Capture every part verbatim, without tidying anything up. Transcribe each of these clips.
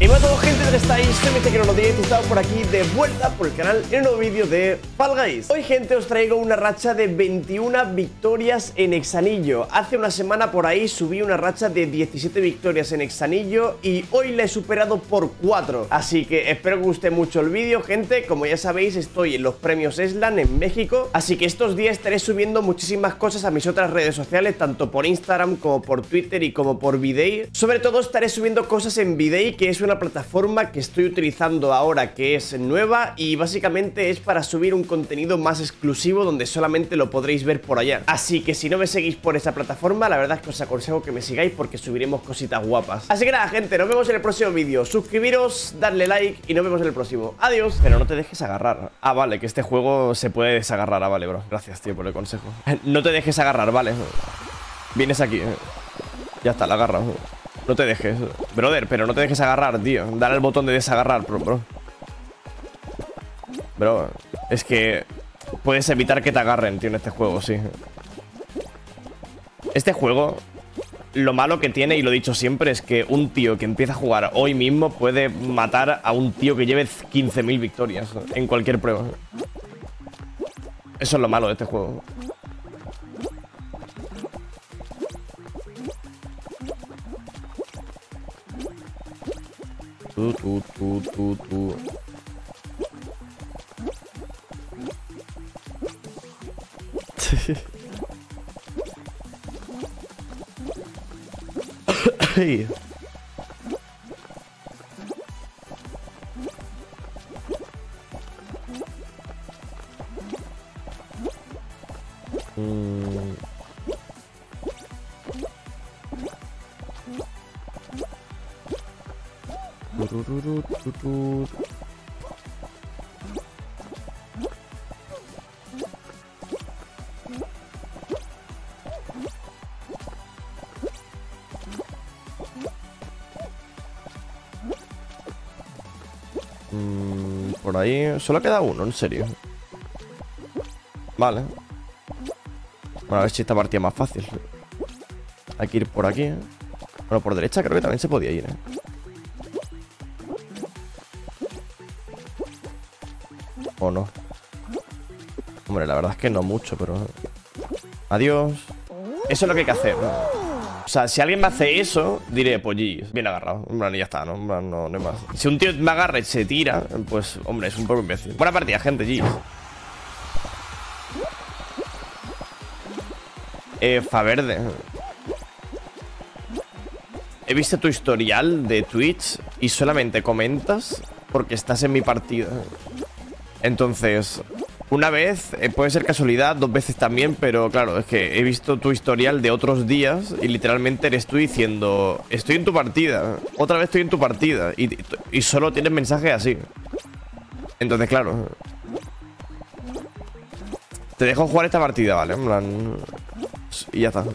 Y bueno a todos, gente, ¿dónde estáis? Soy Mr. diez y estamos por aquí de vuelta por el canal en un nuevo vídeo de Fall Guys. Hoy, gente, os traigo una racha de veintiuna victorias en Hexanillo. Hace una semana por ahí subí una racha de diecisiete victorias en Hexanillo y hoy la he superado por cuatro. Así que espero que os guste mucho el vídeo, gente. Como ya sabéis, estoy en los premios Eslan en México, así que estos días estaré subiendo muchísimas cosas a mis otras redes sociales, tanto por Instagram como por Twitter y como por Videy. Sobre todo estaré subiendo cosas en Videy, que es una plataforma que estoy utilizando ahora, que es nueva y básicamente es para subir un contenido más exclusivo donde solamente lo podréis ver por allá. Así que si no me seguís por esa plataforma, la verdad es que os aconsejo que me sigáis porque subiremos cositas guapas. Así que nada, gente, nos vemos en el próximo vídeo. Suscribiros, darle like y nos vemos en el próximo. Adiós. Pero no te dejes agarrar. Ah, vale, que este juego se puede desagarrar. Ah, vale, bro. Gracias, tío, por el consejo. No te dejes agarrar, vale. Vienes aquí. Ya está, la agarra. No te dejes, brother, pero no te dejes agarrar, tío. Dale al botón de desagarrar, bro, bro. Bro, es que puedes evitar que te agarren, tío, en este juego, sí. Este juego, lo malo que tiene, y lo he dicho siempre, es que un tío que empieza a jugar hoy mismo puede matar a un tío que lleve quince mil victorias en cualquier prueba. Eso es lo malo de este juego. Tú, tú, tú, tú, tú. Ay. Mm. Mm, por ahí solo queda uno, en serio. Vale. Bueno, a ver si esta partida es más fácil. Hay que ir por aquí, ¿eh? Bueno, por derecha creo que también se podía ir, ¿eh? ¿O no? Hombre, la verdad es que no mucho, pero... Adiós. Eso es lo que hay que hacer, ¿no? O sea, si alguien me hace eso, diré, pues G, bien agarrado. Hombre, ya está, ¿no? No, no, no hay más. Si un tío me agarra y se tira, pues, hombre, es un poco imbécil. Buena partida, gente, G. Eh, Faverde. He visto tu historial de Twitch y solamente comentas porque estás en mi partida. Entonces, una vez, eh, puede ser casualidad, dos veces también, pero claro, es que he visto tu historial de otros días y literalmente eres tú diciendo, estoy en tu partida, otra vez estoy en tu partida, y, y solo tienes mensajes así. Entonces, claro, te dejo jugar esta partida, ¿vale? En plan, y ya está.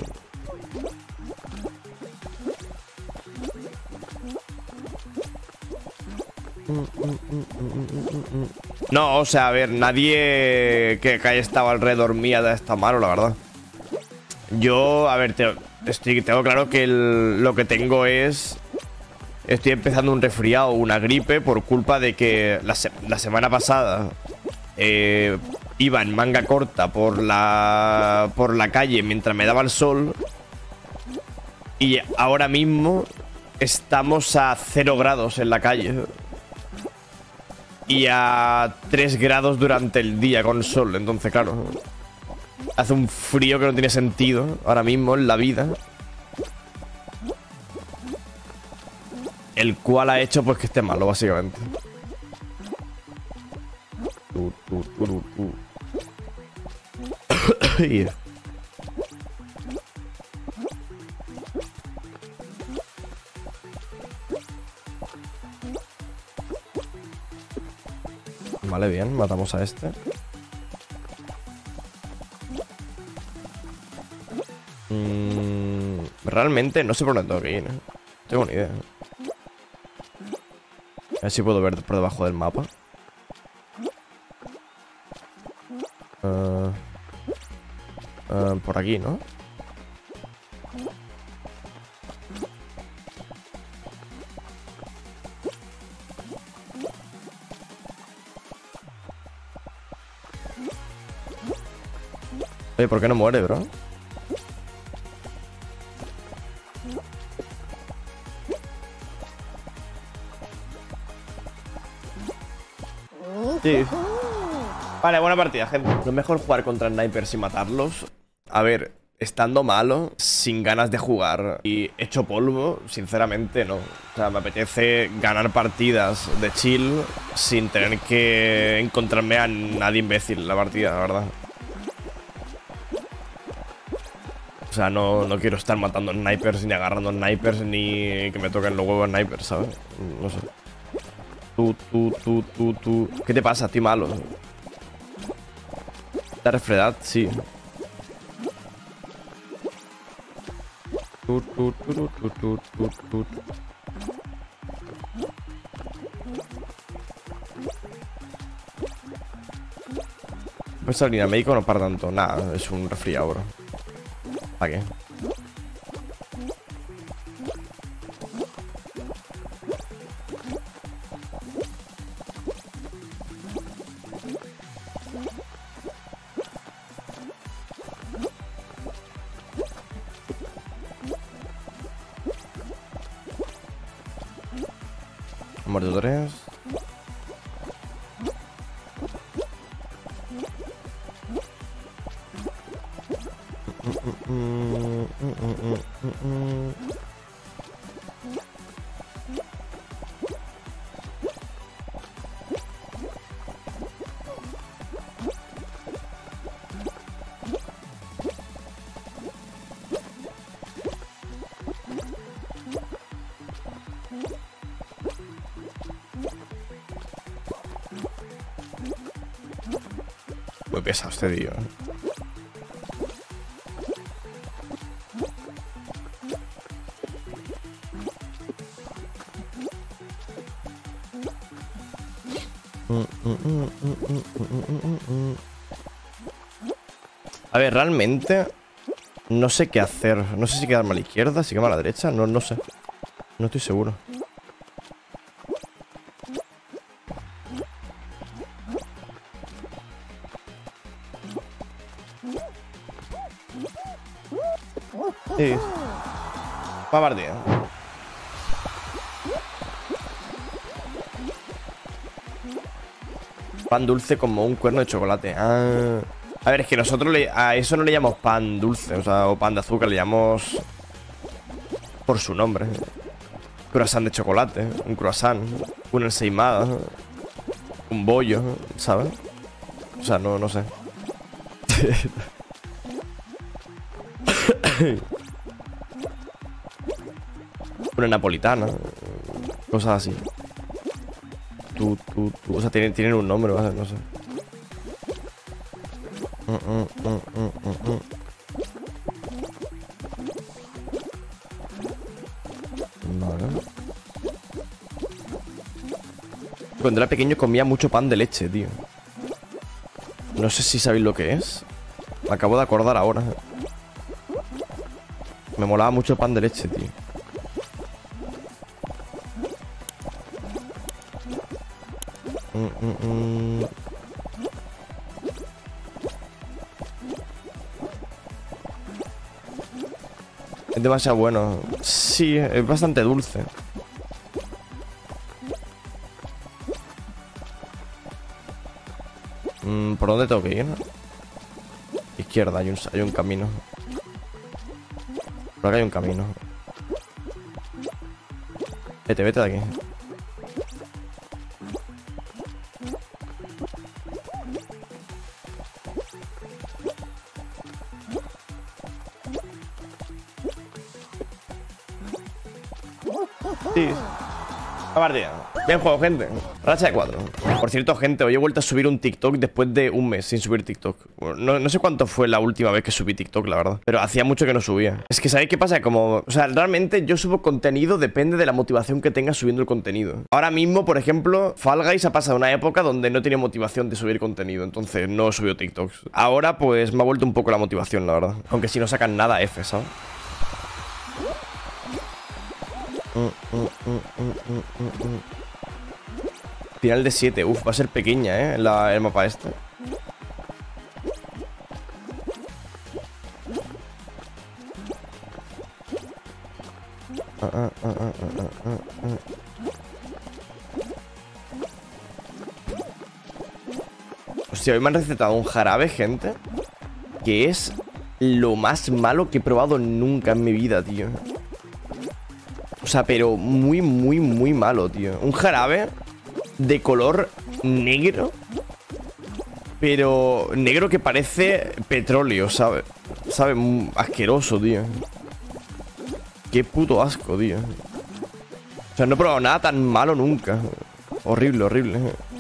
No, o sea, a ver, nadie que, que haya estado alrededor mía de esta malo, la verdad. Yo, a ver, te, estoy, tengo claro que el, lo que tengo es... Estoy empezando un resfriado, una gripe, por culpa de que la, se, la semana pasada eh, iba en manga corta por la, por la calle mientras me daba el sol. Y ahora mismo estamos a cero grados en la calle. Y a tres grados durante el día con sol. Entonces, claro, hace un frío que no tiene sentido ahora mismo en la vida. El cual ha hecho pues que esté malo, básicamente. Uh, uh, uh, uh. Vale, bien, matamos a este. Mm, realmente no sé por dónde tengo que ir, ¿eh? No tengo ni idea. A ver si puedo ver por debajo del mapa. Uh, uh, por aquí, ¿no? Oye, ¿por qué no muere, bro? Sí. Vale, buena partida, gente. No es mejor jugar contra snipers y matarlos. A ver, estando malo, sin ganas de jugar y hecho polvo, sinceramente no. O sea, me apetece ganar partidas de chill sin tener que encontrarme a nadie imbécil en la partida, la verdad. O sea, no, no quiero estar matando snipers, ni agarrando snipers, ni que me toquen los huevos snipers, ¿sabes? No sé. Tú, tú, tú, tú, tú. ¿Qué te pasa? Estoy malo. La refredad, sí. Tú, tú, tú, tú, tú, tú, tú. Pues el línea médico no para tanto. Nada, es un resfriado, bro. ¿Para qué? Muerto tres. Muy pesado este tío. A ver, realmente no sé qué hacer. No sé si quedarme a la izquierda, si quedarme a la derecha. No, no sé. No estoy seguro. Sí. Va partida. Pan dulce como un cuerno de chocolate. Ah. A ver, es que nosotros le, a eso no le llamamos pan dulce, o sea, o pan de azúcar, le llamamos por su nombre. Croissant de chocolate, un croissant, una ensaimada, un bollo, ¿sabes? O sea, no, no sé. Una napolitana, cosas así. Tú, tú, tú. O sea, tienen, tienen un nombre, ¿vale? No sé. Mm, mm, mm, mm, mm. Vale. Cuando era pequeño comía mucho pan de leche, tío. No sé si sabéis lo que es. Me acabo de acordar ahora. Me molaba mucho el pan de leche, tío. Mm, mm, mm. Es demasiado bueno. Sí, es bastante dulce. Mm, ¿por dónde tengo que ir? Izquierda, hay un, hay un camino. Por acá hay un camino. Vete, vete de aquí. Sí. La partida. Bien juego, gente. Racha de cuatro. Por cierto, gente, hoy he vuelto a subir un TikTok después de un mes sin subir TikTok. Bueno, no, no sé cuánto fue la última vez que subí TikTok, la verdad. Pero hacía mucho que no subía. Es que, ¿sabéis qué pasa? Como, o sea, realmente yo subo contenido, depende de la motivación que tenga subiendo el contenido. Ahora mismo, por ejemplo, Fall Guys ha pasado una época donde no tenía motivación de subir contenido. Entonces no he subido TikToks. Ahora, pues, me ha vuelto un poco la motivación, la verdad. Aunque si no sacan nada, F, ¿sabes? Mm, mm, mm, mm, mm, mm. Final de siete, uff, va a ser pequeña, ¿eh? La, el mapa este. ah, ah, ah, ah, ah. Hostia, hoy me han recetado un jarabe, gente, que es lo más malo que he probado nunca en mi vida, tío. O sea, pero muy, muy, muy malo, tío. Un jarabe de color negro, pero negro que parece petróleo, ¿sabes? ¿Sabe? Asqueroso, tío. Qué puto asco, tío. O sea, no he probado nada tan malo nunca. Horrible, horrible.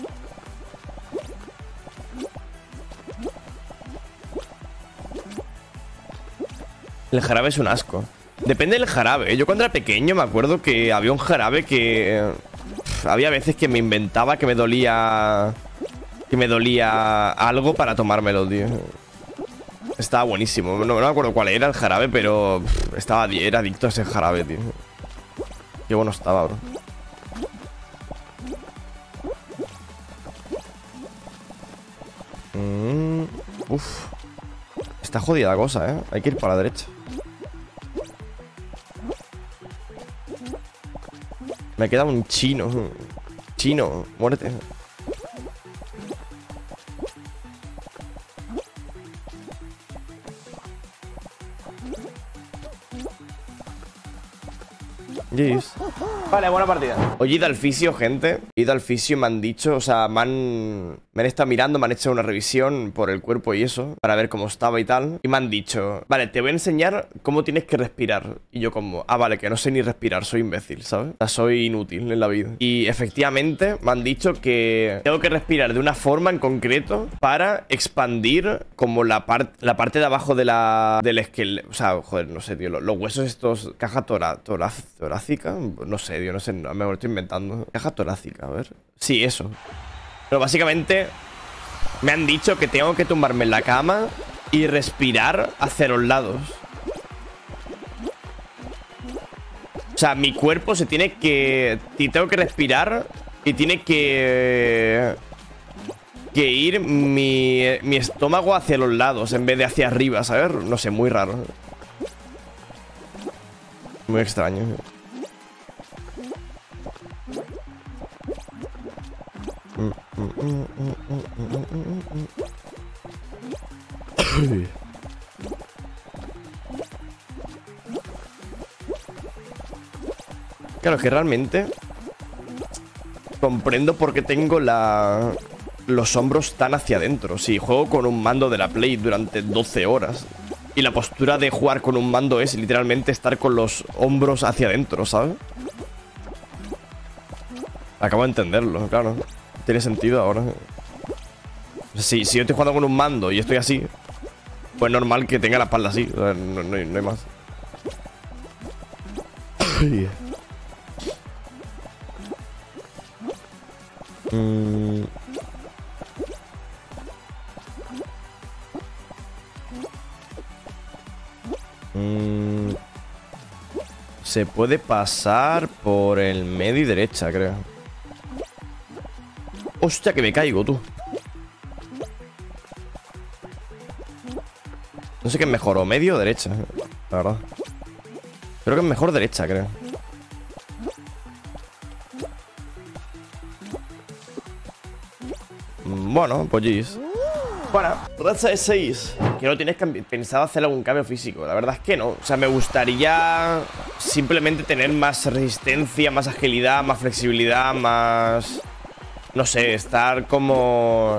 El jarabe es un asco. Depende del jarabe. Yo cuando era pequeño me acuerdo que había un jarabe que... Pff, había veces que me inventaba que me dolía... Que me dolía algo para tomármelo, tío. Estaba buenísimo. No, no me acuerdo cuál era el jarabe, pero... Pff, estaba, era adicto a ese jarabe, tío. Qué bueno estaba, bro. Mm, uf. Está jodida la cosa, ¿eh? Hay que ir para la derecha. Me queda un chino. Chino, muérete. Yes. Vale, buena partida. Oye, he ido al fisio, gente. He ido al fisio y me han dicho, o sea, me han, me han estado mirando, me han hecho una revisión por el cuerpo y eso, para ver cómo estaba y tal. Y me han dicho, vale, te voy a enseñar cómo tienes que respirar. Y yo como, ah, vale, que no sé ni respirar, soy imbécil, ¿sabes? O sea, soy inútil en la vida. Y efectivamente me han dicho que tengo que respirar de una forma en concreto para expandir como la, par la parte de abajo de la del esqueleto. O sea, joder, no sé, tío, los, los huesos estos, caja tora tora torácica, no sé, tío, no sé, no, me lo estoy inventando. Caja torácica, a ver. Sí, eso. Pero básicamente me han dicho que tengo que tumbarme en la cama y respirar hacia los lados. O sea, mi cuerpo se tiene que... Y tengo que respirar y tiene que... Que ir mi, mi estómago hacia los lados en vez de hacia arriba, ¿sabes? No sé, muy raro. Muy extraño. Claro, que realmente comprendo por qué tengo la... los hombros tan hacia adentro. Si juego con un mando de la Play durante doce horas y la postura de jugar con un mando es literalmente estar con los hombros hacia adentro, ¿sabes? Acabo de entenderlo, claro. Tiene sentido ahora. Si, si yo estoy jugando con un mando y estoy así, pues normal que tenga la espalda así. No, no, no hay, no hay más. mm. Mm. Se puede pasar por el medio y derecha, creo. Hostia, que me caigo, tú. No sé qué es mejor, o medio o derecha, la verdad. Creo que es mejor derecha, creo. Bueno, pues Gis. Bueno, racha de seis. Que no tienes pensado hacer algún cambio físico. La verdad es que no. O sea, me gustaría simplemente tener más resistencia, más agilidad, más flexibilidad, más... No sé, estar como...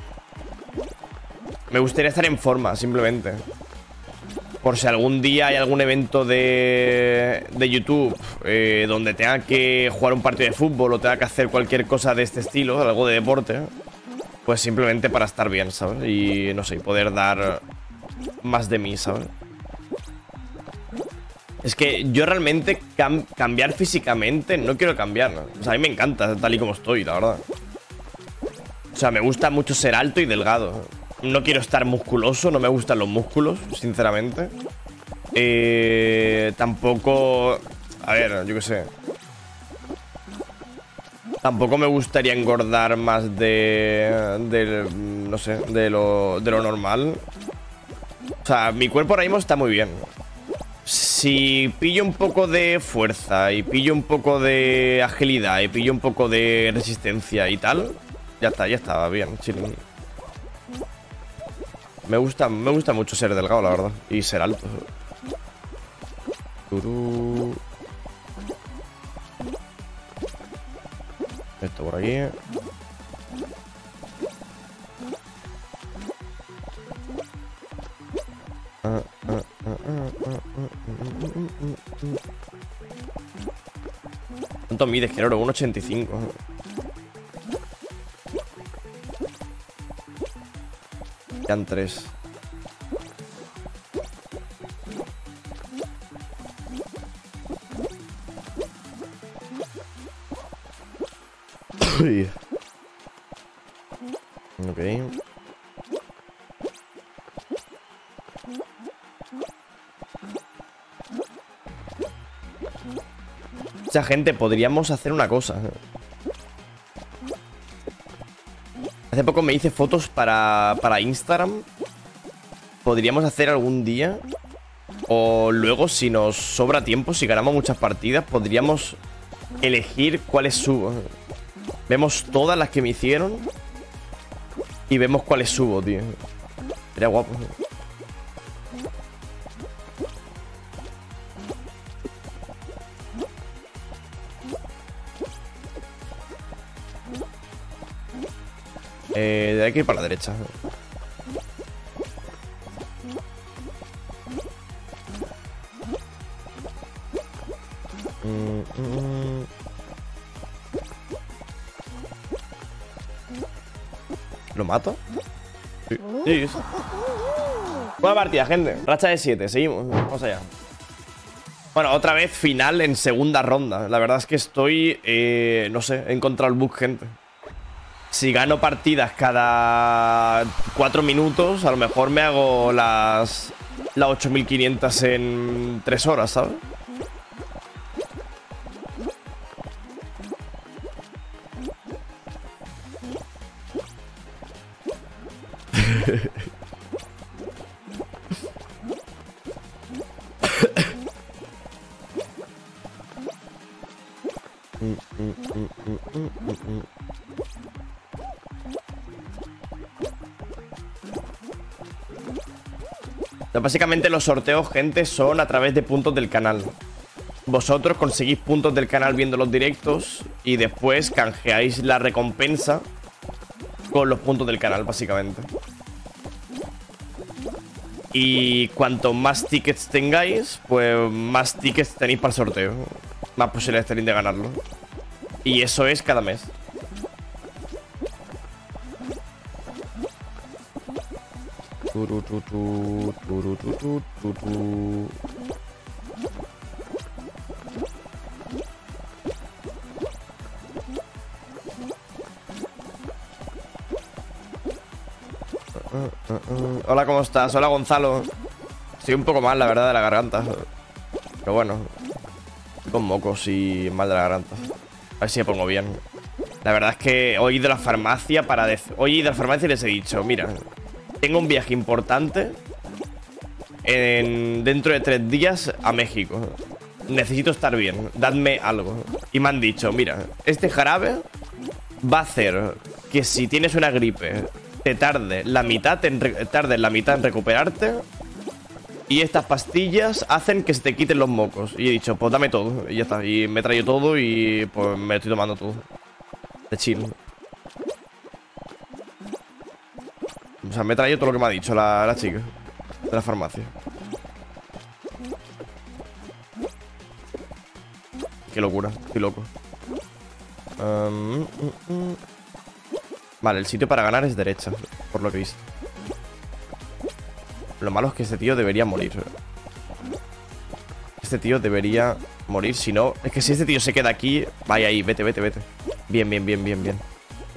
Me gustaría estar en forma, simplemente. Por si algún día hay algún evento de, de YouTube eh, donde tenga que jugar un partido de fútbol o tenga que hacer cualquier cosa de este estilo, algo de deporte, pues simplemente para estar bien, ¿sabes? Y no sé, poder dar más de mí, ¿sabes? Es que yo realmente cam cambiar físicamente no quiero cambiar, ¿no? O sea, a mí me encanta tal y como estoy, la verdad. O sea, me gusta mucho ser alto y delgado. No quiero estar musculoso, no me gustan los músculos, sinceramente. Eh, tampoco... A ver, yo qué sé. Tampoco me gustaría engordar más de... de no sé, de lo, de lo normal. O sea, mi cuerpo ahora mismo está muy bien. si pillo un poco de fuerza y pillo un poco de agilidad y pillo un poco de resistencia y tal, ya está, ya está, bien, chilling. Me gusta, me gusta mucho ser delgado, la verdad, y ser alto. Turú. Esto por aquí. Ah, ah, ah, ah, ah, ah. ¿Cuánto mides, Geroro? uno ochenta y cinco. Quedan tres. Uy. Ok. O sea, gente, podríamos hacer una cosa. Hace poco me hice fotos para, para Instagram. Podríamos hacer algún día. O luego, si nos sobra tiempo, si ganamos muchas partidas, podríamos elegir cuáles subo. Vemos todas las que me hicieron y vemos cuáles subo, tío. Sería guapo. Eh, hay que ir para la derecha. Mm, mm. ¿Lo mato? Sí. Sí, sí. Buena partida, gente. Racha de siete, seguimos. Vamos allá. Bueno, otra vez final en segunda ronda. La verdad es que estoy, eh, no sé, he encontrado el bug, gente. Si gano partidas cada cuatro minutos, a lo mejor me hago las, las ocho mil quinientas en tres horas, ¿sabes? Básicamente los sorteos, gente, son a través de puntos del canal. Vosotros conseguís puntos del canal viendo los directos y después canjeáis la recompensa con los puntos del canal, básicamente. Y cuanto más tickets tengáis, pues más tickets tenéis para el sorteo. Más posibilidades tenéis de ganarlo. Y eso es cada mes. Turu, tu, tu, turu, tu, tu, tu, tu. Uh, uh, uh. Hola, ¿cómo estás? Hola, Gonzalo. Estoy un poco mal, la verdad, de la garganta. Pero bueno, con mocos y mal de la garganta. A ver si me pongo bien. La verdad es que he ido a la farmacia para... Hoy he ido a la farmacia y les he dicho, mira, tengo un viaje importante en, dentro de tres días a México. Necesito estar bien, dadme algo. Y me han dicho, mira, este jarabe va a hacer que si tienes una gripe te tarde la mitad en, tarde la mitad en recuperarte. Y estas pastillas hacen que se te quiten los mocos. Y he dicho, pues dame todo. Y ya está, y me he traído todo y pues me estoy tomando todo. De chill. O sea, me he traído todo lo que me ha dicho la, la chica de la farmacia. Qué locura, qué loco. um, mm, mm. Vale, el sitio para ganar es derecha, por lo que he visto. Lo malo es que este tío debería morir. Este tío debería morir, si no... Es que si este tío se queda aquí... Vaya ahí, vete, vete, vete. Bien, bien, bien, bien, bien.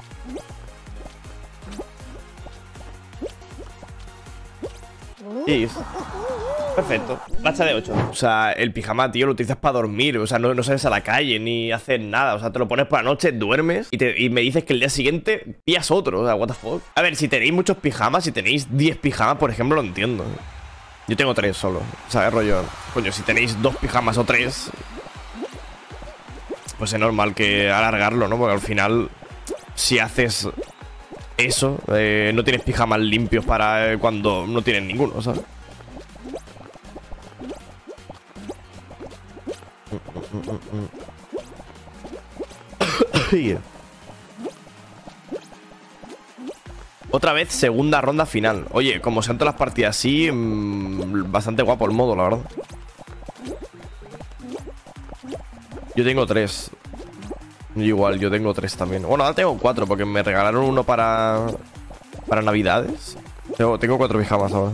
Sí. Perfecto. Racha de ocho. O sea, el pijama, tío, lo utilizas para dormir. O sea, no, no sales a la calle ni haces nada. O sea, te lo pones por la noche, duermes y, te, y me dices que el día siguiente pillas otro. O sea, what the fuck. A ver, si tenéis muchos pijamas, si tenéis diez pijamas, por ejemplo, lo entiendo. Yo tengo tres solo, ¿sabes, rollo? Coño, si tenéis dos pijamas o tres, pues es normal que alargarlo, ¿no? Porque al final, si haces eso, eh, no tienes pijamas limpios para eh, cuando no tienes ninguno, ¿sabes? Otra vez segunda ronda final. Oye, como sean todas las partidas así, mmm, bastante guapo el modo, la verdad. Yo tengo tres. Igual, yo tengo tres también. Bueno, ahora tengo cuatro porque me regalaron uno para Para navidades. Tengo, tengo cuatro pijamas ahora.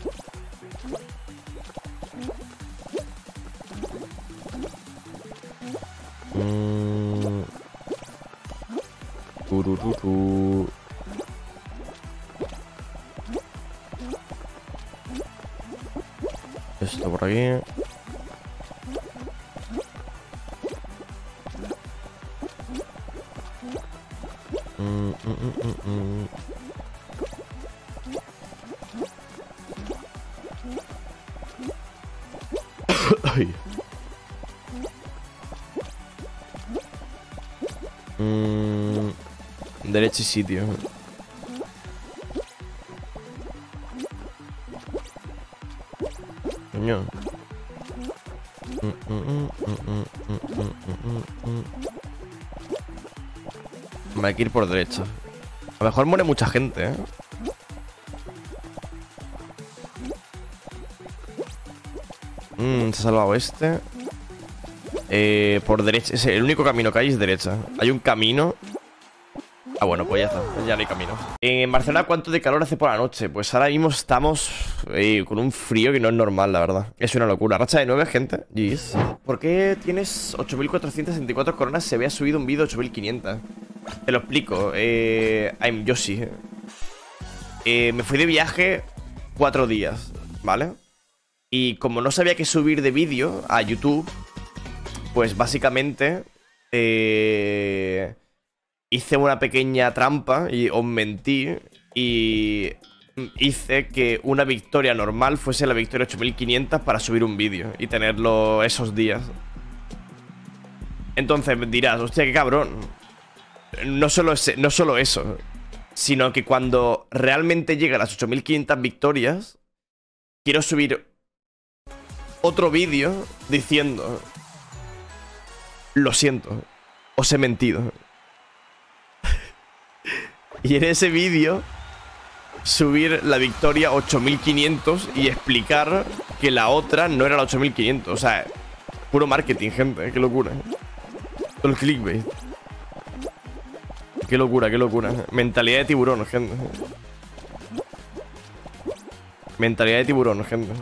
Mm. Turururu. Esto por aquí. Mm, mm, mm, mm. Ay. Mm, derecha y sitio. Coño. Mm, mm, mm, mm, mm, mm, mm, mm. Me hay que ir por derecha. A lo mejor muere mucha gente, ¿eh? Mm, se ha salvado este. Eh, por derecha. Es el único camino que hay es derecha. Hay un camino. Ah, bueno, pues ya está. Ya no hay camino. En Barcelona, ¿cuánto de calor hace por la noche? Pues ahora mismo estamos eh, con un frío que no es normal, la verdad. Es una locura. Racha de nueve, gente. Jeez. ¿Por qué tienes ocho mil cuatrocientas sesenta y cuatro coronas? Se había subido un vídeo de ocho mil quinientas. Te lo explico. Eh, I'm Yoshi. Eh, me fui de viaje cuatro días, ¿vale? Y como no sabía qué subir de vídeo a YouTube, pues básicamente eh, hice una pequeña trampa y os mentí y hice que una victoria normal fuese la victoria ocho mil quinientos para subir un vídeo y tenerlo esos días. Entonces me dirás, hostia, qué cabrón. No solo, ese, no solo eso, sino que cuando realmente lleguen las ocho mil quinientas victorias, quiero subir otro vídeo diciendo: lo siento, os he mentido. Y en ese vídeo subir la victoria ocho mil quinientos y explicar que la otra no era la ocho mil quinientos. O sea, puro marketing, gente, qué locura. Todo el clickbait. Qué locura, qué locura. Mentalidad de tiburón, gente. Mentalidad de tiburón, gente.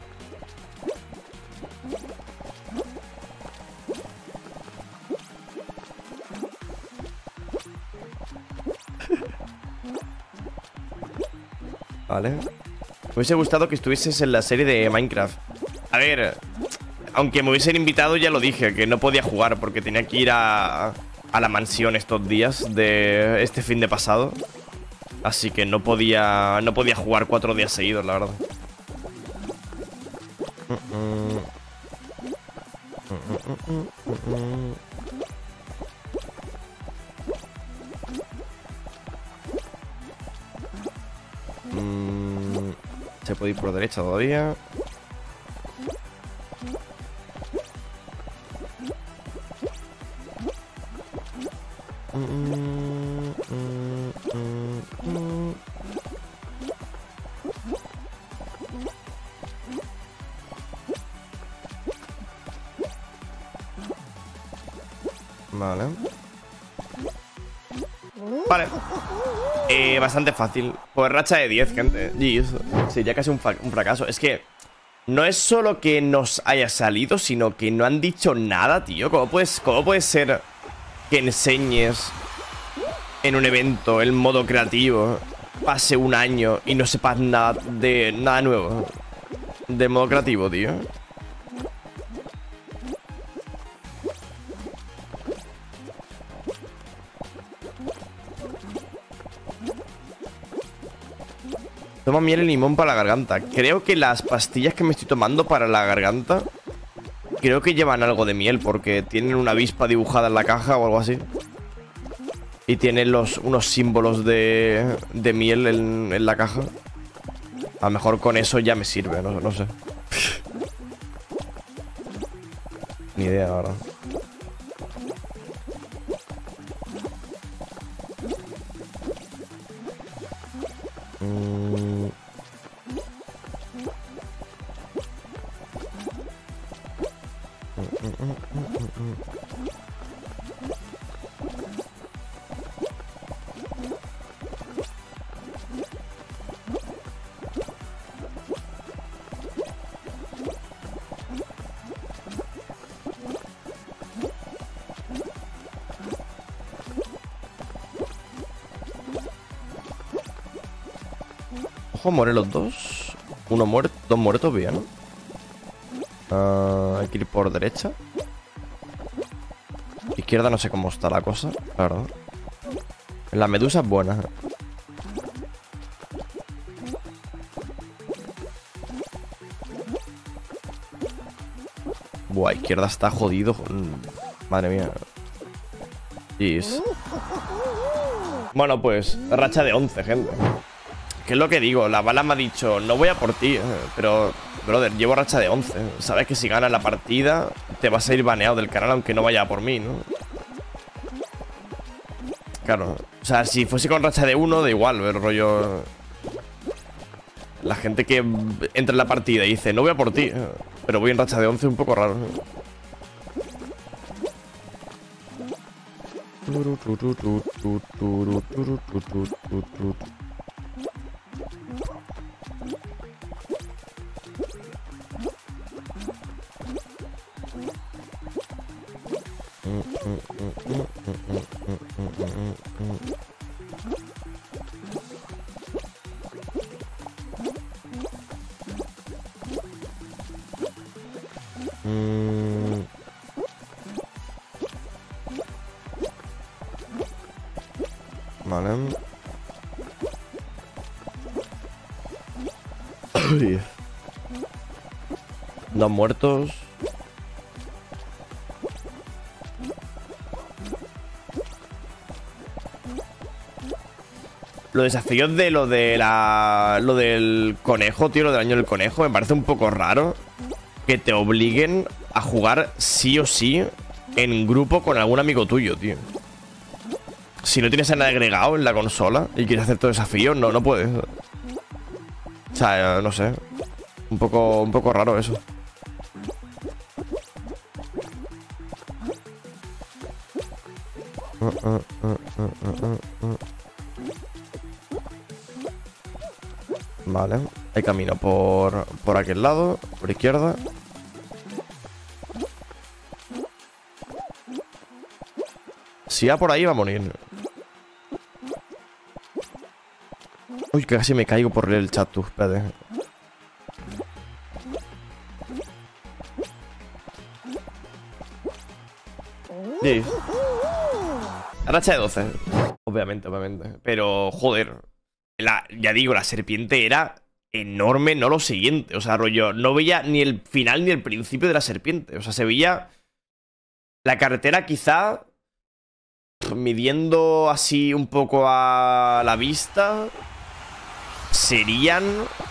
Vale. Me hubiese gustado que estuvieses en la serie de Minecraft. A ver, aunque me hubiesen invitado, ya lo dije, que no podía jugar porque tenía que ir a, a la mansión estos días de este fin de pasado. Así que no podía, no podía jugar cuatro días seguidos, la verdad. Mm, se puede ir por derecha todavía. Mm, mm, mm, mm. Vale. Vale. Eh, bastante fácil. Pues racha de diez, gente. Jeez. Sería casi un, un fracaso. Es que no es solo que nos haya salido, sino que no han dicho nada, tío. ¿Cómo puedes, cómo puede ser que enseñes en un evento el modo creativo, pase un año y no sepas nada de nada nuevo de modo creativo, tío? Toma miel y limón para la garganta. Creo que las pastillas que me estoy tomando para la garganta, creo que llevan algo de miel, porque tienen una avispa dibujada en la caja o algo así. Y tienen los, unos símbolos de, de miel en, en la caja. A lo mejor con eso ya me sirve, no, no sé. Ni idea, ahora. Mm. Ojo, mueren los dos. Uno muerto, dos muertos, bien. Uh, hay que ir por derecha. Izquierda no sé cómo está la cosa, la verdad. La medusa es buena. Buah, izquierda está jodido. Madre mía. Jeez. Bueno, pues racha de once, gente. ¿Qué es lo que digo? La bala me ha dicho, no voy a por ti, pero, brother, llevo racha de once. Sabes que si ganas la partida te vas a ir baneado del canal aunque no vaya a por mí, ¿no? Claro. O sea, si fuese con racha de uno, da igual, pero rollo... La gente que entra en la partida y dice, no voy a por ti, pero voy en racha de once, un poco raro. Mm. Vale. Uy. Dos muertos. Los desafíos de lo de la... Lo del conejo, tío, lo del año del conejo, me parece un poco raro que te obliguen a jugar sí o sí en grupo con algún amigo tuyo, tío. Si no tienes a nadie agregado en la consola y quieres hacer todo desafío, no, no puedes. O sea, no sé. Un poco, un poco raro eso. Uh, uh, uh, uh, uh, uh. Vale, hay camino por, por aquel lado, por izquierda. Si va por ahí va a morir. Uy, que casi me caigo por leer el chat, tú, espérate. Sí. Racha de doce. Obviamente, obviamente. Pero, joder. La, ya digo, la serpiente era enorme, no lo siguiente. O sea, rollo, no veía ni el final ni el principio de la serpiente. O sea, se veía la carretera quizá midiendo así un poco a la vista. Serían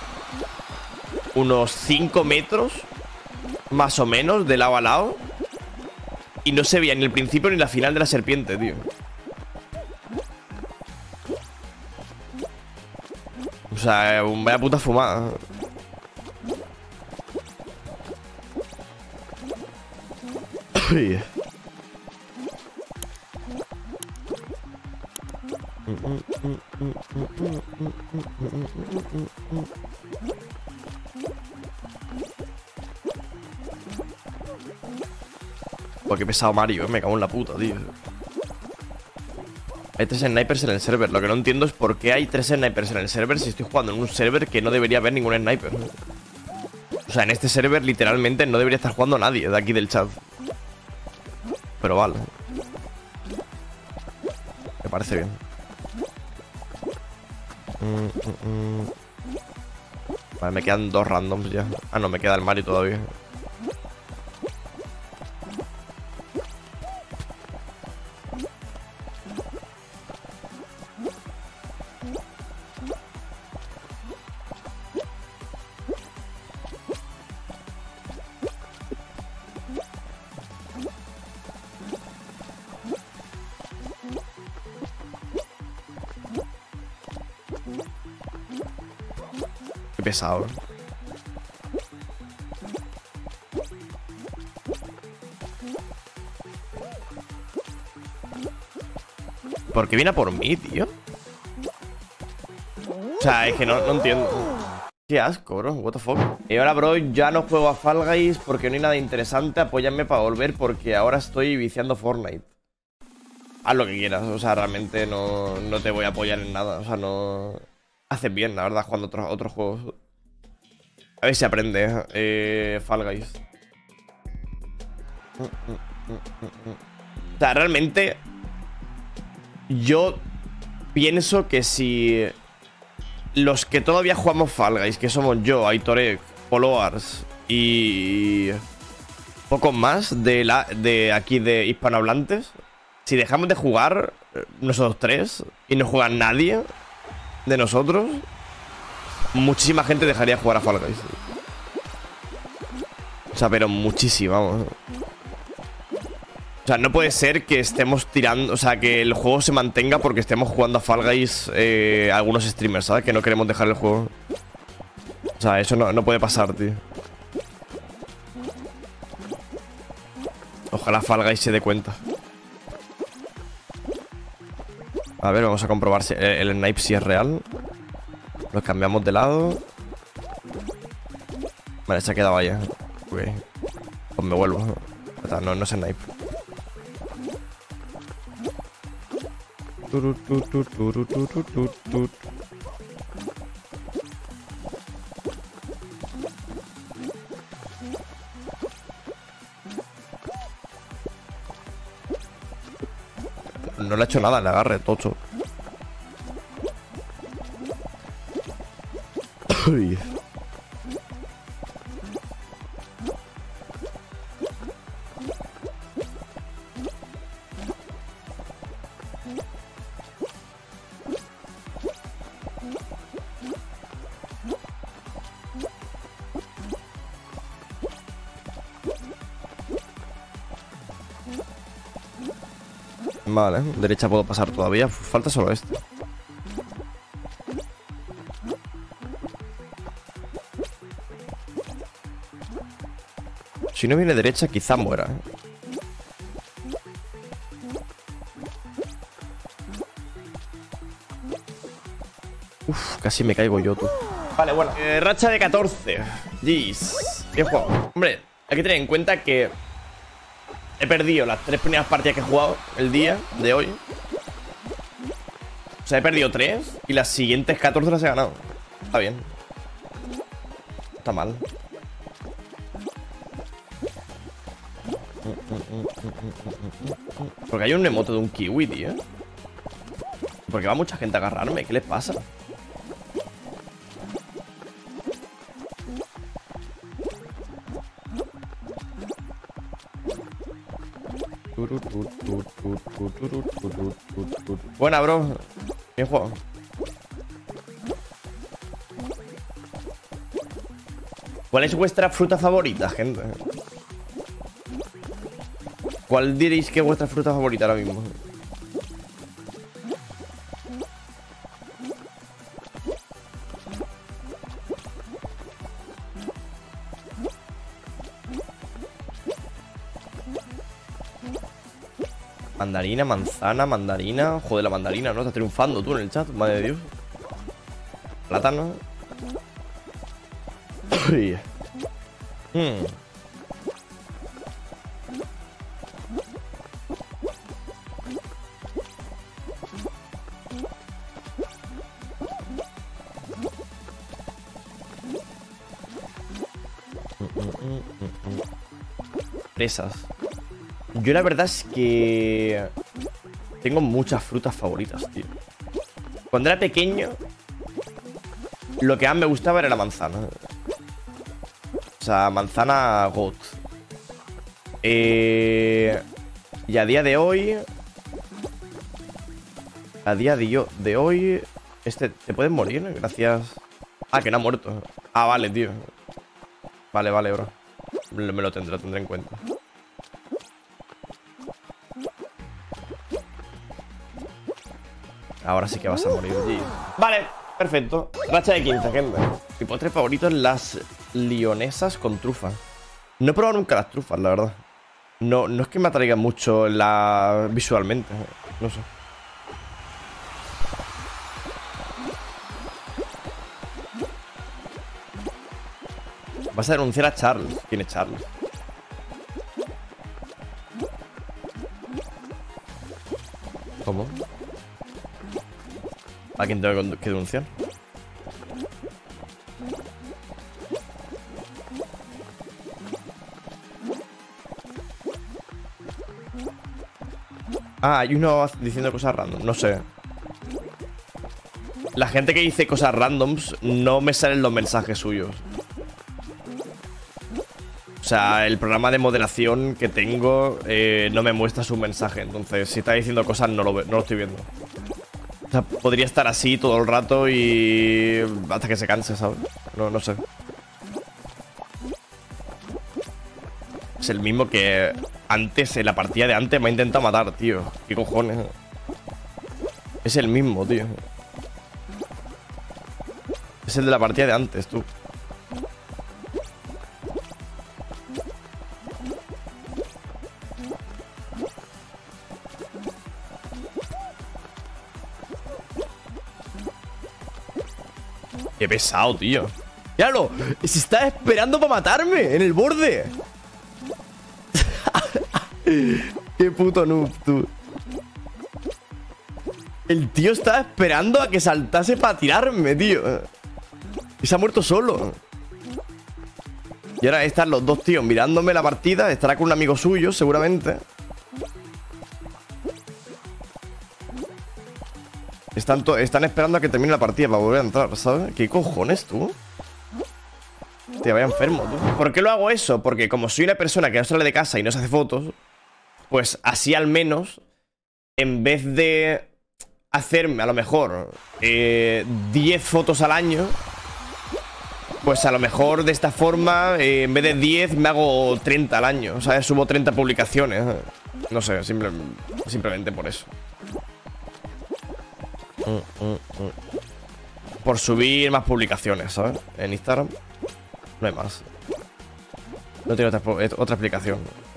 unos cinco metros, más o menos, de lado a lado. Y no se veía ni el principio ni la final de la serpiente, tío. O sea, vaya puta fumada. Uy. Pues qué pesado Mario, eh. Me cago en la puta, tío. Hay tres snipers en el server. Lo que no entiendo es por qué hay tres snipers en el server si estoy jugando en un server que no debería haber ningún sniper. O sea, en este server literalmente no debería estar jugando nadie de aquí del chat. Pero vale. Me parece bien. Mm, mm, mm. Vale, me quedan dos randoms ya. Ah, no, me queda el Mario todavía. Qué pesado. ¿Por qué viene a por mí, tío? O sea, es que no, no entiendo. Qué asco, bro. What the fuck. Y ahora, bro, ya no juego a Fall Guys porque no hay nada interesante. Apóyame para volver porque ahora estoy viciando Fortnite. Haz lo que quieras. O sea, realmente no, no te voy a apoyar en nada. O sea, no... Haces bien, la verdad, jugando otros, otros juegos. A ver si aprende eh, Fall Guys. O sea, realmente... Yo pienso que si los que todavía jugamos Fall Guys, que somos yo, Aitorek, Poloars y pocos más de, la, de aquí de hispanohablantes, si dejamos de jugar nosotros tres y no juega nadie de nosotros, muchísima gente dejaría de jugar a Fall Guys. O sea, pero muchísima, vamos. O sea, no puede ser que estemos tirando... O sea, que el juego se mantenga porque estemos jugando a Fall Guys eh, algunos streamers, ¿sabes? Que no queremos dejar el juego. O sea, eso no, no puede pasar, tío. Ojalá Fall Guys se dé cuenta. A ver, vamos a comprobar si el, el snipe si es real. Lo cambiamos de lado. Vale, se ha quedado ahí. Ok. Pues me vuelvo. No, no es snipe. No le ha hecho nada, le agarre, tocho. Uy. Vale, derecha puedo pasar todavía. Falta solo este. Si no viene derecha, quizá muera. Uf, casi me caigo yo, tú. Vale, bueno. Eh, racha de catorce. Jeez. Qué juego. Hombre, hay que tener en cuenta que he perdido las tres primeras partidas que he jugado el día de hoy. O sea, he perdido tres y las siguientes catorce las he ganado. Está bien. Está mal. Porque hay un emote de un kiwi, tío. Porque va mucha gente a agarrarme. ¿Qué les pasa? Buena, bro. Bien jugado. ¿Cuál es vuestra fruta favorita, gente? ¿Cuál diréis que es vuestra fruta favorita ahora mismo? Mandarina, manzana, mandarina. Joder, la mandarina, ¿no? Estás triunfando tú en el chat, madre de Dios. Plátano. Uy. Hmm. Fresas. Yo la verdad es que tengo muchas frutas favoritas, tío. Cuando era pequeño, lo que más me gustaba era la manzana. O sea, manzana God. Eh, y a día de hoy... A día de, de hoy... Este, ¿te puedes morir? Gracias... Ah, que no ha muerto. Ah, vale, tío. Vale, vale, bro. Me lo tendré, lo tendré en cuenta. Ahora sí que vas a morir, tío. Vale, perfecto. Racha de quince, gente. Mi postre favorito es las lionesas con trufa. No he probado nunca las trufas, la verdad. No, no es que me atraiga mucho la... visualmente. No sé. Vas a denunciar a Charles. ¿Quién es Charles? ¿Cómo? ¿A quién tengo que denunciar? Ah, hay uno diciendo cosas random. No sé. La gente que dice cosas randoms no me salen los mensajes suyos. O sea, el programa de moderación que tengo eh, no me muestra su mensaje. Entonces, si está diciendo cosas, no lo, no lo estoy viendo. O sea, podría estar así todo el rato y... hasta que se canse, ¿sabes? No, no sé. Es el mismo que antes, en la partida de antes, me ha intentado matar, tío. ¿Qué cojones? Es el mismo, tío. Es el de la partida de antes, tú. Qué pesado, tío. ¡Míralo! Se está esperando para matarme en el borde. Qué puto noob, tú. El tío estaba esperando a que saltase para tirarme, tío. Y se ha muerto solo. Y ahora están los dos tíos mirándome la partida. Estará con un amigo suyo, seguramente. Están, están esperando a que termine la partida para volver a entrar, ¿sabes? ¿Qué cojones, tú? Te vaya enfermo, tú. ¿Por qué lo hago eso? Porque como soy una persona que no sale de casa y no se hace fotos, pues así al menos, en vez de hacerme a lo mejor eh, diez fotos al año, pues a lo mejor de esta forma, eh, en vez de diez, me hago treinta al año. O sea, subo treinta publicaciones. No sé, simple, simplemente por eso. Mm, mm, mm. Por subir más publicaciones, ¿sabes? En Instagram no hay más. No tiene otra, otra explicación.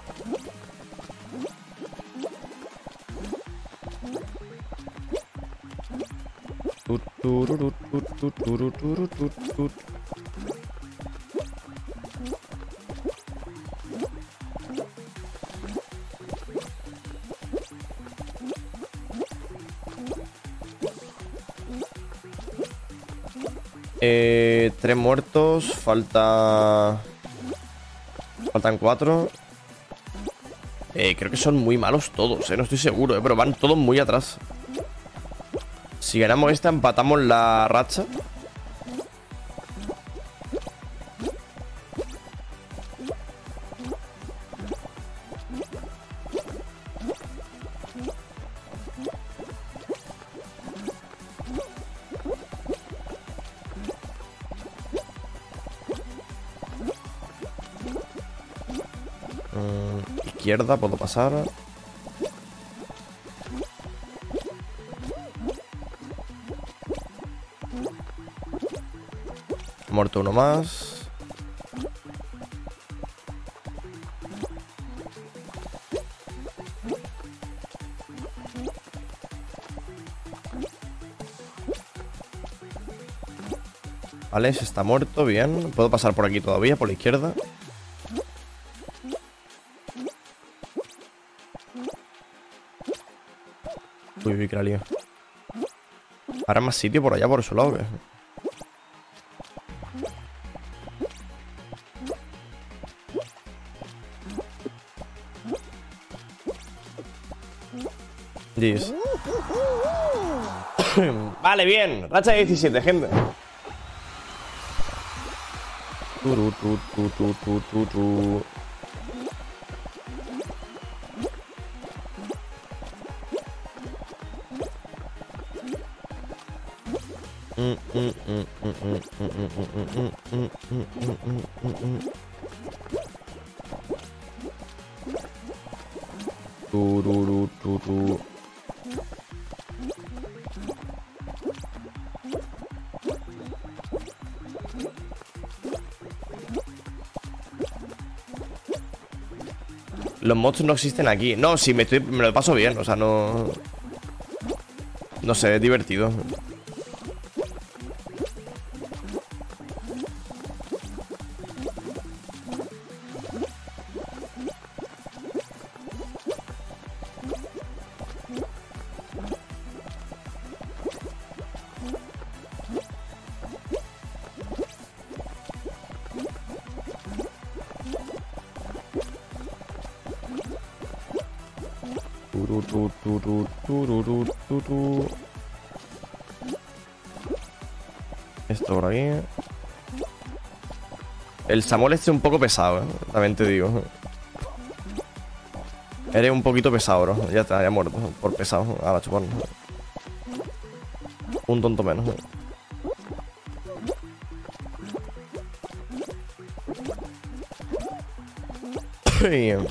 Eh, tres muertos, falta... Faltan cuatro. Eh, creo que son muy malos todos, eh, no estoy seguro, eh, pero van todos muy atrás. Si ganamos esta, empatamos la racha. Mm, izquierda, puedo pasar. Muerto uno más. Vale, ese está muerto, bien. Puedo pasar por aquí todavía, por la izquierda. Uy, uy, que la lío. ¿Habrá más sitio por allá, por su lado? ¿Qué? Vale, bien. Racha de diecisiete, gente. Turu, tu, tu, tu, tu, tu, tu. Tururu, turu. Los mods no existen aquí. No, sí, me, estoy, me lo paso bien. O sea, no... No sé, es divertido. Turu, turu, turu, turu. Esto por aquí. El Samuel este es un poco pesado, ¿eh? También te digo. Eres un poquito pesado, bro. Ya está, ya muerto. Por pesado. A la chupón. Un tonto menos. Bien.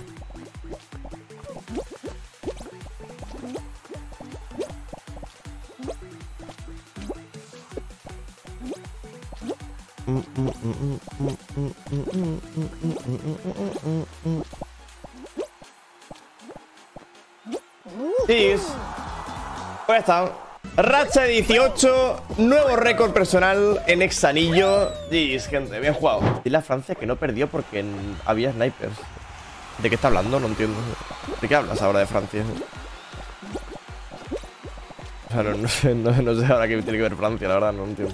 Sí, pues está. Racha dieciocho, nuevo récord personal en Exanillo. Jeez, gente, bien jugado. Dile a Francia que no perdió porque había snipers. ¿De qué está hablando? No entiendo. ¿De qué hablas ahora de Francia? O sea, no, no sé, no, no sé ahora qué tiene que ver Francia, la verdad, no entiendo.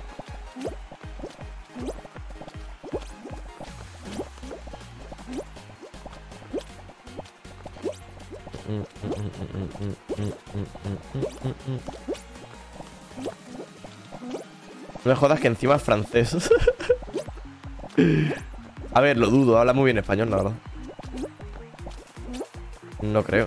No me jodas que encima es francés. A ver, lo dudo, habla muy bien español, la verdad. No creo.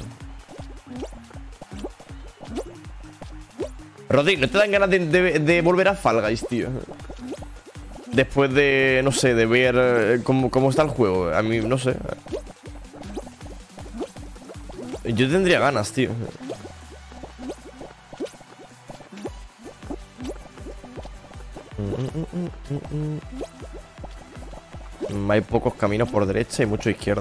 Rodri, ¿no te dan ganas de, de, de volver a Fall Guys, tío? Después de, no sé, de ver cómo, cómo está el juego. A mí, no sé. Yo tendría ganas, tío. Hay pocos caminos por derecha y mucho izquierda.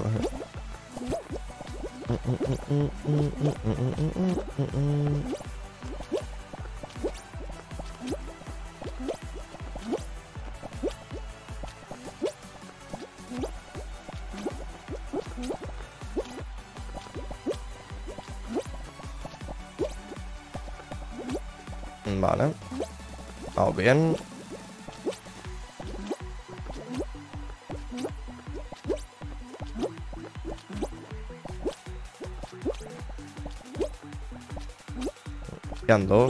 Vale. Vamos bien. Quedan dos.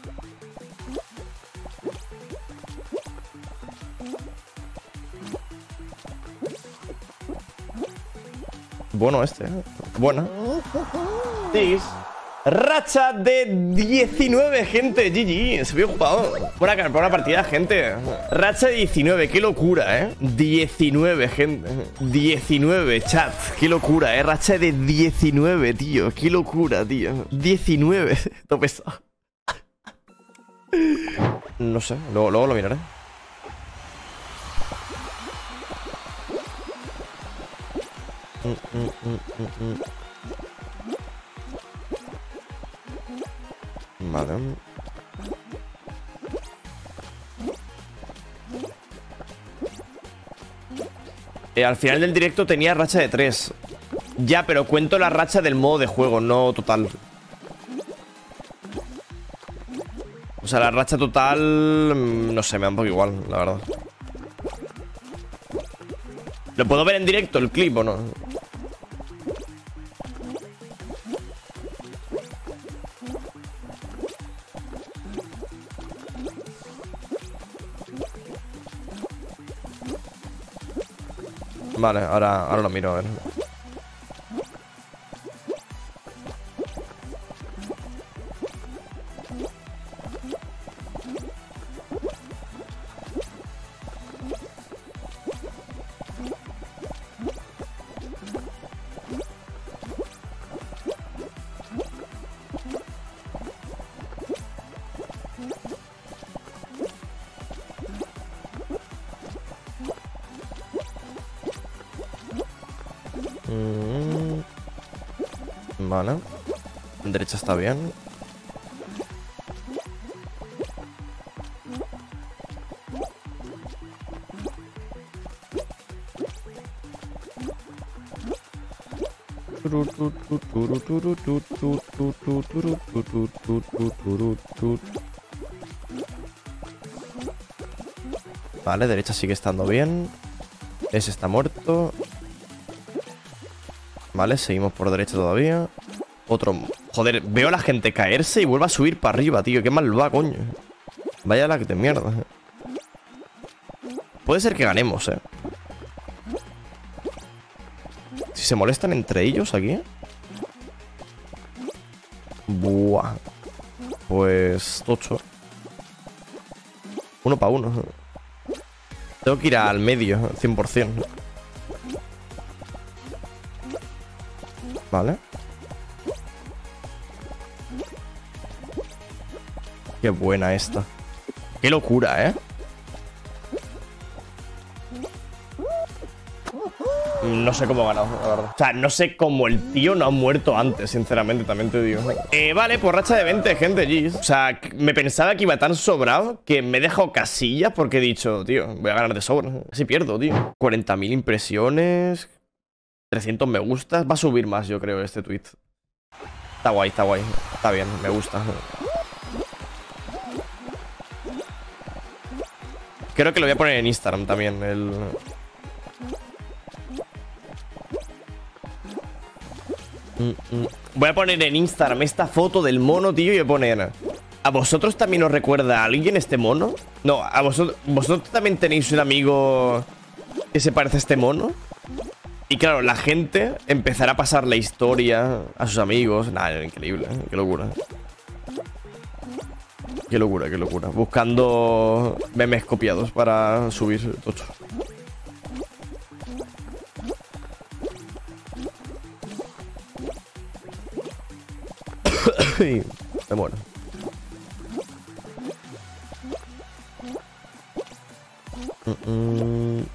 Bueno este, ¿eh? Buena. Sí. Racha de diecinueve, gente. G G, se vio jugado. Buena, buena partida, gente. Racha de diecinueve, qué locura, ¿eh? diecinueve, gente. diecinueve, chat. Qué locura, ¿eh? Racha de diecinueve, tío. Qué locura, tío. diecinueve. Todo pesado. No sé, luego, luego lo miraré. Mm, mm, mm, mm, mm. Vale. Eh, al final del directo tenía racha de tres. Ya, pero cuento la racha del modo de juego, no total. O sea, la racha total... No sé, me da un poco igual, la verdad. ¿Lo puedo ver en directo, el clip, o no? Vale, ahora, ahora lo miro, a ver. Vale. Derecha está bien. Vale, derecha sigue estando bien. Ese está muerto. Vale, seguimos por derecha todavía. Otro... Joder, veo a la gente caerse y vuelve a subir para arriba, tío. Qué mal va, coño. Vaya lag de mierda. Puede ser que ganemos, eh. Si se molestan entre ellos aquí. Buah. Pues... Tocho. Uno para uno. Tengo que ir al medio, cien por cien. Vale. Qué buena esta. Qué locura, ¿eh? No sé cómo ha ganado, la verdad. O sea, no sé cómo el tío no ha muerto antes, sinceramente, también te digo. Eh, vale, pues racha de veinte, gente, G's. O sea, me pensaba que iba tan sobrado que me he dejado casillas porque he dicho, tío, voy a ganar de sobra. Así pierdo, tío. cuarenta mil impresiones, trescientos me gustas. Va a subir más, yo creo, este tweet. Está guay, está guay. Está bien, me gusta. Creo que lo voy a poner en Instagram también, el... Voy a poner en Instagram esta foto del mono, tío, y voy a poner... ¿A vosotros también os recuerda a alguien este mono? No, ¿a vosotros, vosotros también tenéis un amigo que se parece a este mono? Y claro, la gente empezará a pasar la historia a sus amigos. Nada, increíble, ¿eh? Qué locura. Qué locura, qué locura. Buscando memes copiados para subir tocho. Me muero. Mm -mm.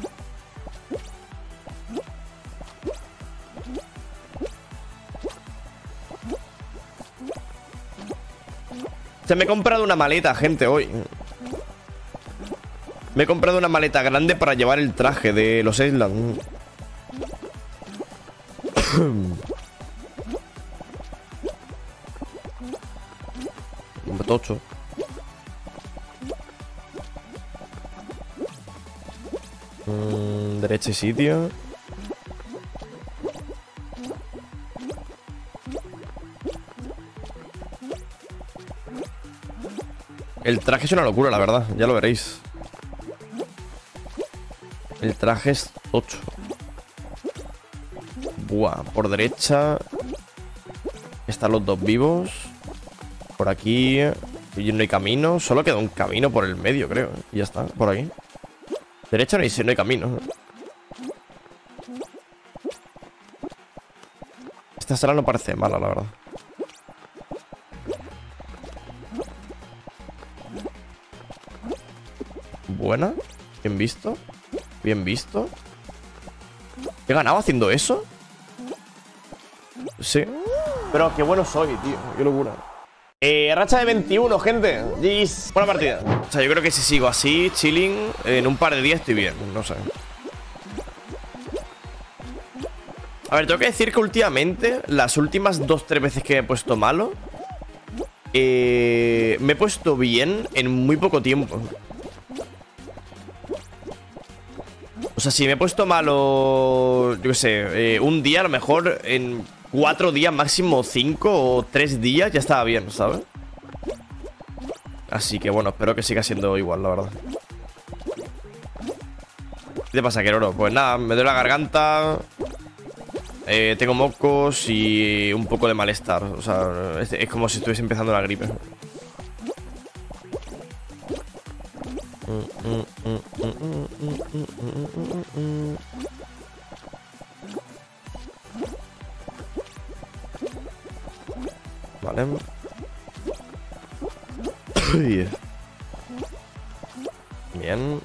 Se me he comprado una maleta, gente, hoy. Me he comprado una maleta grande para llevar el traje de los Island. Un tocho. Mm, derecha y sitio. El traje es una locura, la verdad. Ya lo veréis. El traje es ocho. Buah, por derecha están los dos vivos. Por aquí no hay camino. Solo queda un camino por el medio, creo. Y ya está, por aquí. Derecha no hay, no hay camino. Esta sala no parece mala, la verdad. Buena. Bien visto. Bien visto. ¿He ganado haciendo eso? Sí. Pero qué bueno soy, tío. Qué locura. Eh, racha de veintiuno, gente. Gis. Buena partida. O sea, yo creo que si sigo así, chilling, en un par de días estoy bien. No sé. A ver, tengo que decir que últimamente, las últimas dos, tres veces que me he puesto malo, eh, me he puesto bien en muy poco tiempo. O sea, si me he puesto malo, yo qué sé, eh, un día, a lo mejor en cuatro días, máximo cinco o tres días, ya estaba bien, ¿sabes? Así que bueno, espero que siga siendo igual, la verdad. ¿Qué te pasa, Keroro? Pues nada, me duele la garganta. Eh, tengo mocos y un poco de malestar. O sea, es, es como si estuviese empezando la gripe. Vale. Bien.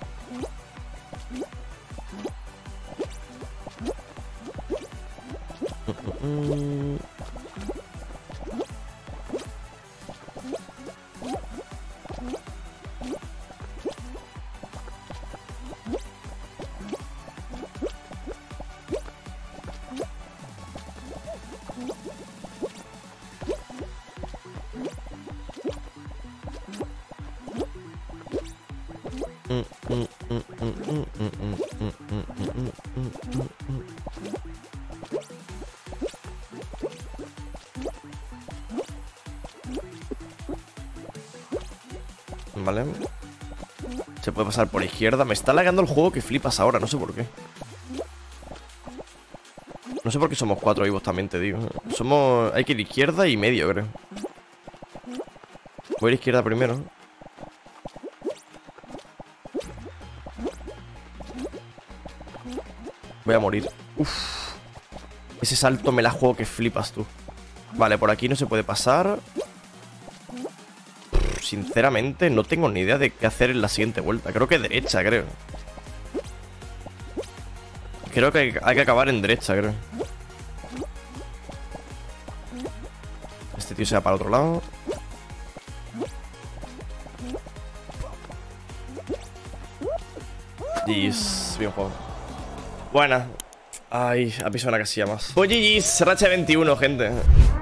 Vale. Se puede pasar por izquierda. Me está lagando el juego que flipas ahora, no sé por qué. No sé por qué somos cuatro vivos también, te digo. Somos... Hay que ir izquierda y medio, creo. Voy a ir izquierda primero. Voy a morir. Uf. Ese salto me la juego que flipas tú. Vale, por aquí no se puede pasar. Sinceramente, no tengo ni idea de qué hacer en la siguiente vuelta. Creo que derecha, creo. Creo que hay, hay que acabar en derecha, creo. Este tío se va para el otro lado. G's, bien juego. Buena. Ay, ha pisado una casilla más. Pues G G's, racha veintiuno, gente.